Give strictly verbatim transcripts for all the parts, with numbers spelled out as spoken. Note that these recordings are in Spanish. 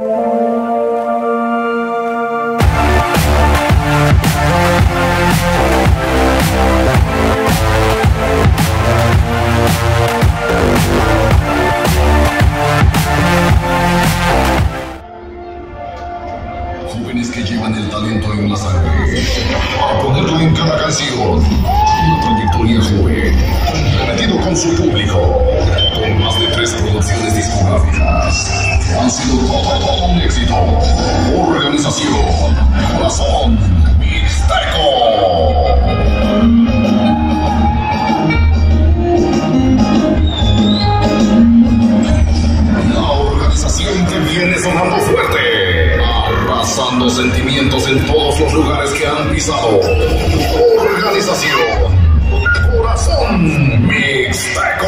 Jóvenes que llevan el talento en la sangre, a ponerlo en cada canción. Una trayectoria joven, comprometido con su público, con más de tres producciones discográficas que han sido todo un éxito. Organización Corazón Mixteco. La organización que viene sonando fuerte, arrasando sentimientos en todos los lugares que han pisado. Organización Corazón Mixteco.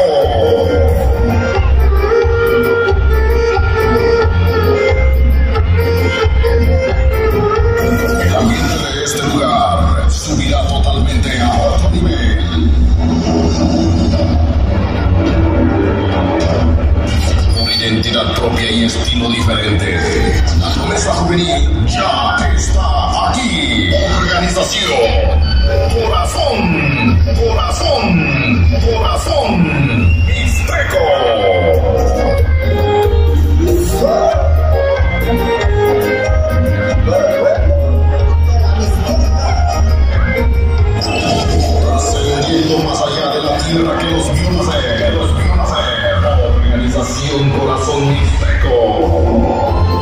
El ambiente de este lugar subirá totalmente a otro nivel. Una identidad propia y estilo diferente. La promesa juvenil ya está aquí. Organización Corazón, Corazón, Corazón Mixteco. Trascendiendo más allá de la tierra que los vio nacer, que los vio nacer. Organización Corazón Mixteco.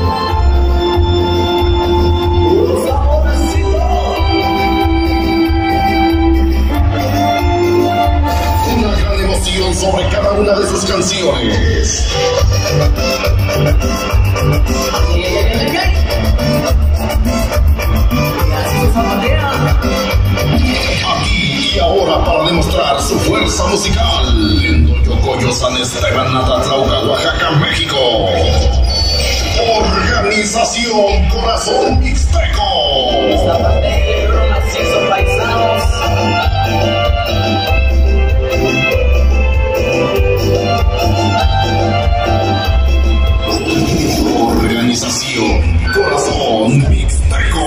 Sobre cada una de sus canciones. Aquí y ahora para demostrar su fuerza musical en Doyocoyo, San Esteban, Natatlauca, Oaxaca, México. Organización Corazón Mixteco. Organización Corazón Mixteco.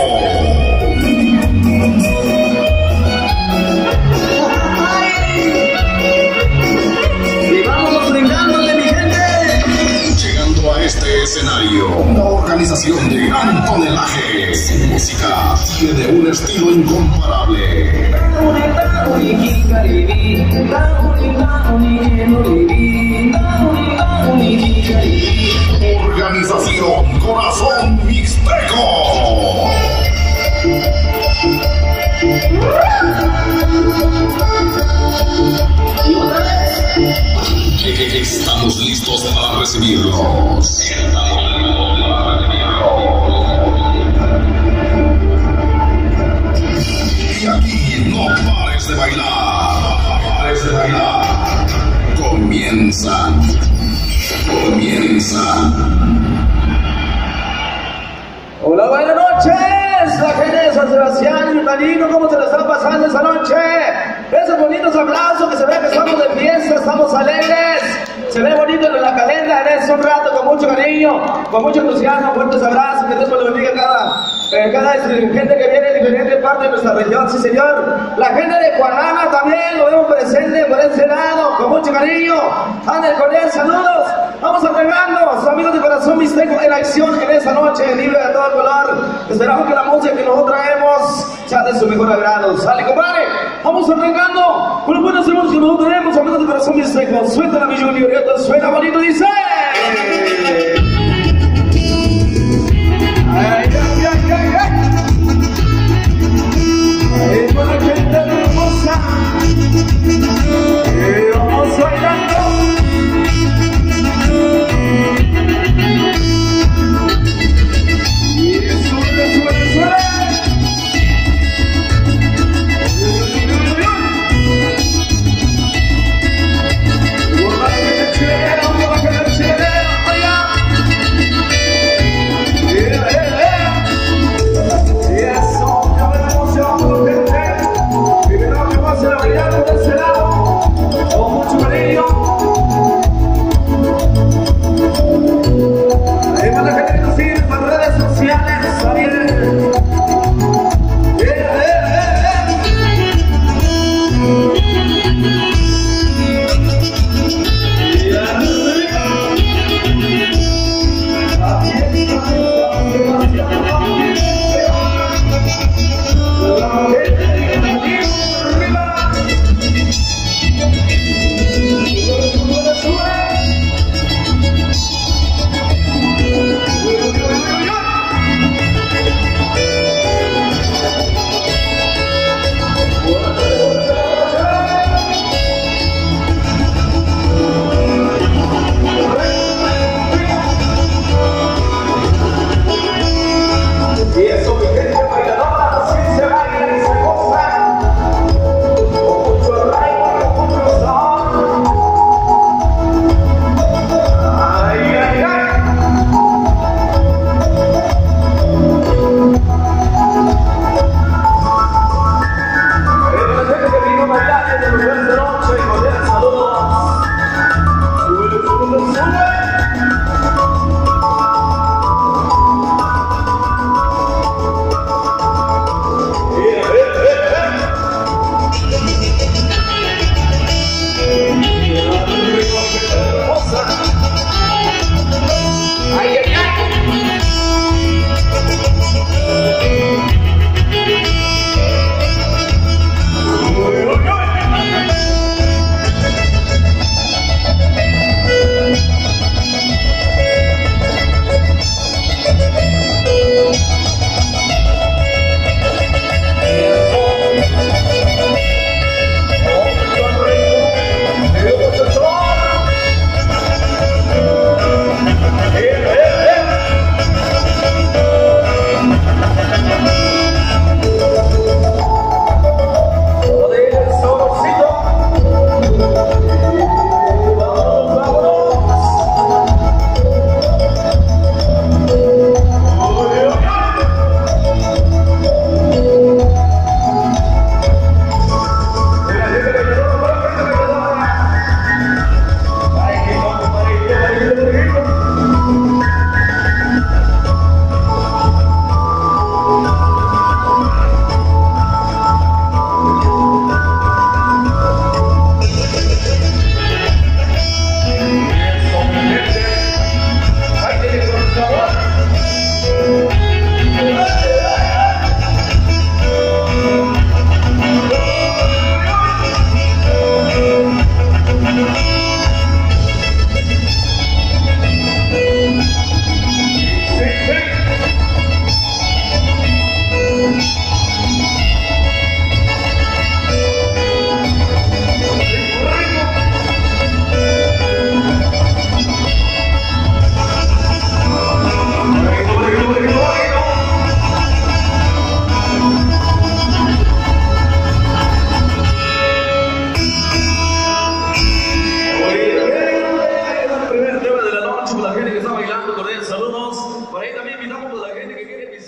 Y vámonos brindándole, mi gente. Llegando a este escenario, una organización de gran tonelaje. Su música tiene un estilo incomparable. Organización Corazón Mixteco. Estamos listos para recibirlos. Estamos listos para recibirlos. Y aquí no pares de bailar, no pares de bailar. Comienzan, comienzan. Hola, buenas noches, la gente de San Sebastián y Marino, ¿cómo se la están pasando esa noche? Esos bonitos aplausos, que se ve que estamos de fiesta, estamos alegres, se ve bonito en la calenda, en ese un rato, con mucho cariño, con mucho entusiasmo, fuertes abrazos, que Dios me lo bendiga a cada, eh, cada gente que viene de diferente parte de nuestra región, sí señor. La gente de Cuanama también lo vemos presente por ese lado, con mucho cariño. Ándale con él, saludos. Vamos entregando, amigos de Corazón Mixteco, en acción en esta noche, libre de todo el color. Esperamos que la música que nosotros traemos sea de su mejor agrado. Sale, compadre, vamos entregando con los buenos hermanos que nosotros tenemos, amigos de Corazón Mixteco. Suéltala, mi Junior, esto suena bonito, dice. Ay, ay, ay, ay, ay. Ay, con la gente hermosa, eh, vamos bailando.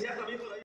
ya también por ahí.